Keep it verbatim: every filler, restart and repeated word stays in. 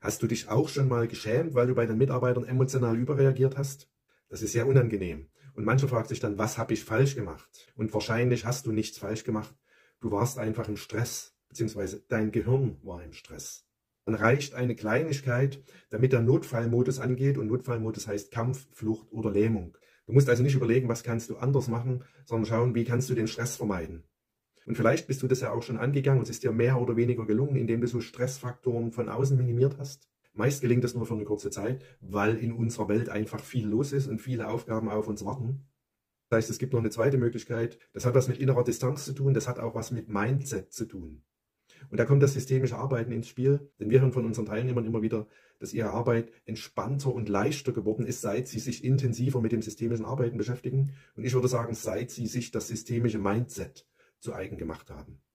Hast du dich auch schon mal geschämt, weil du bei den Mitarbeitern emotional überreagiert hast? Das ist sehr unangenehm. Und mancher fragt sich dann, was habe ich falsch gemacht? Und wahrscheinlich hast du nichts falsch gemacht. Du warst einfach im Stress, beziehungsweise dein Gehirn war im Stress. Dann reicht eine Kleinigkeit, damit der Notfallmodus angeht. Und Notfallmodus heißt Kampf, Flucht oder Lähmung. Du musst also nicht überlegen, was kannst du anders machen, sondern schauen, wie kannst du den Stress vermeiden. Und vielleicht bist du das ja auch schon angegangen und es ist dir mehr oder weniger gelungen, indem du so Stressfaktoren von außen minimiert hast. Meist gelingt das nur für eine kurze Zeit, weil in unserer Welt einfach viel los ist und viele Aufgaben auf uns warten. Das heißt, es gibt noch eine zweite Möglichkeit. Das hat was mit innerer Distanz zu tun, das hat auch was mit Mindset zu tun. Und da kommt das systemische Arbeiten ins Spiel, denn wir hören von unseren Teilnehmern immer wieder, dass ihre Arbeit entspannter und leichter geworden ist, seit sie sich intensiver mit dem systemischen Arbeiten beschäftigen. Und ich würde sagen, seit sie sich das systemische Mindset zu eigen gemacht haben.